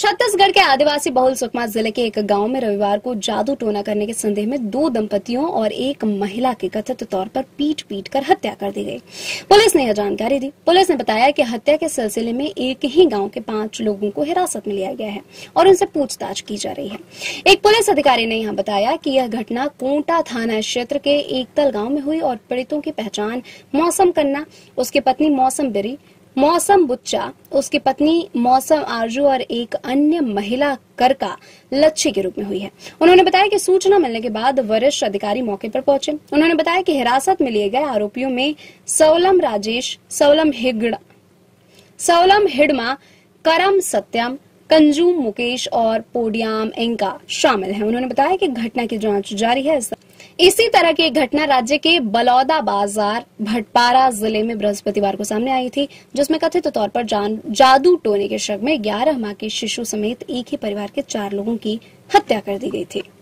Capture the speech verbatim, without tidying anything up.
छत्तीसगढ़ के आदिवासी बहुल सुकमा जिले के एक गांव में रविवार को जादू टोना करने के संदेह में दो दंपतियों और एक महिला की कथित तौर पर पीट पीट कर हत्या कर दी गई। पुलिस ने यह जानकारी दी। पुलिस ने बताया कि हत्या के सिलसिले में एक ही गांव के पांच लोगों को हिरासत में लिया गया है और उनसे पूछताछ की जा रही है। एक पुलिस अधिकारी ने यहां बताया कि यह घटना कोंटा थाना क्षेत्र के एकतल गाँव में हुई और पीड़ितों की पहचान मौसम कन्ना, उसकी पत्नी मौसम बिरी, मौसम बुच्चा, उसकी पत्नी मौसम आरजू और एक अन्य महिला करका लच्छी के रूप में हुई है। उन्होंने बताया कि सूचना मिलने के बाद वरिष्ठ अधिकारी मौके पर पहुंचे। उन्होंने बताया कि हिरासत में लिए गए आरोपियों में सवलम राजेश, सवलम हिगड़ा, सवलम हिडमा, करम सत्यम, कंजूम मुकेश और पोडियाम इंका शामिल हैं। उन्होंने बताया कि घटना की जांच जारी है। इसी तरह की एक घटना राज्य के बलौदा बाजार भटपारा जिले में बृहस्पतिवार को सामने आई थी, जिसमें कथित तौर पर जादू टोने के शक में ग्यारह माह के शिशु समेत एक ही परिवार के चार लोगों की हत्या कर दी गई थी।